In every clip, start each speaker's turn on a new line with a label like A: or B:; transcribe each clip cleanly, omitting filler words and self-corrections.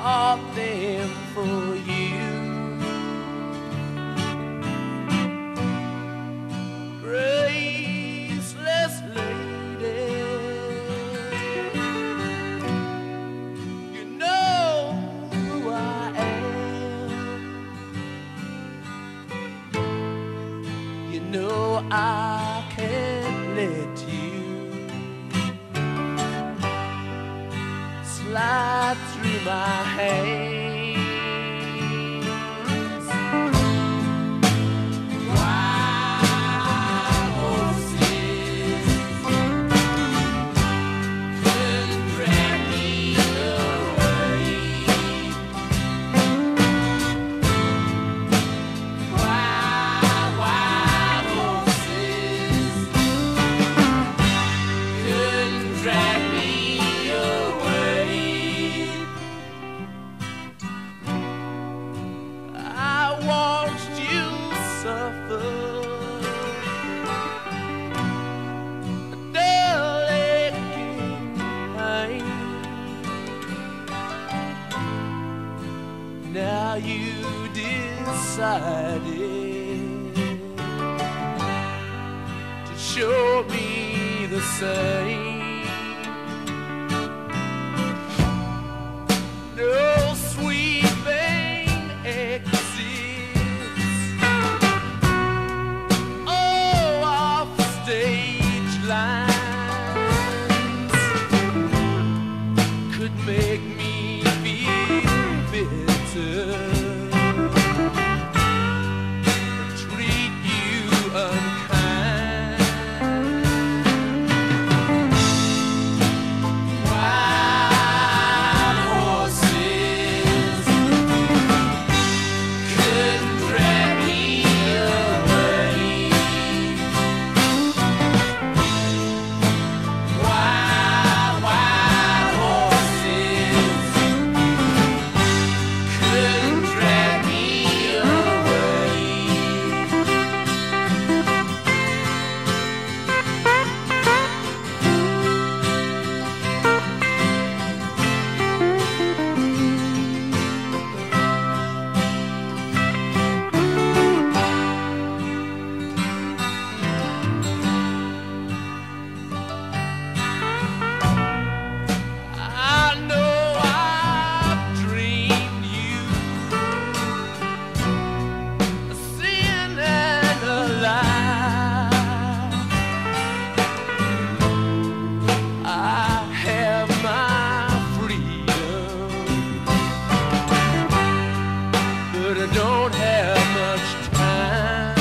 A: bought them for you. Graceless lady, you know who I am. You know I can't let you slide through my hands. Wild horses couldn't drag me away. Wild horses couldn't drag me away. I watched you suffer a dull aching pain. Now you decided to show me the same. No sweeping exits, oh, off stage lines could make me feel bitter, treat you unkind. Wild horses couldn't drag me away. Wild horses couldn't drag me away. I know I've dreamed you a sin and a lie. I have my freedom, but I don't have much time.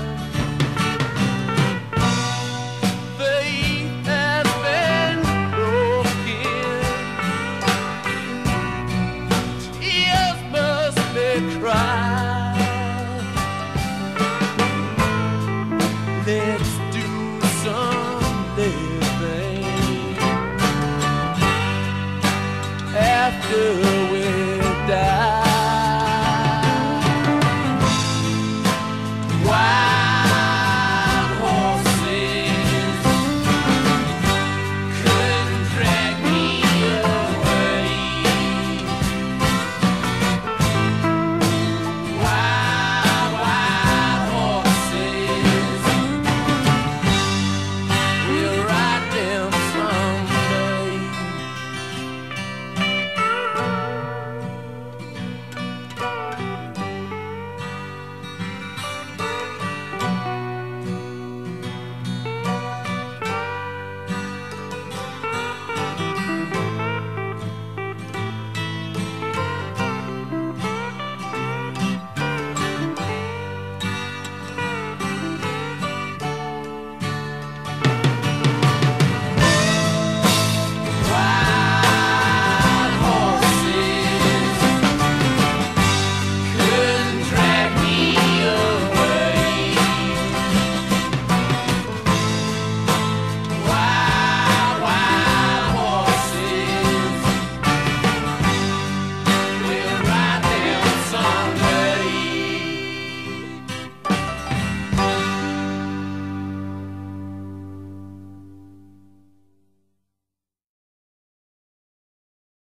A: Faith has been broken, tears must be cried. Let's do some living after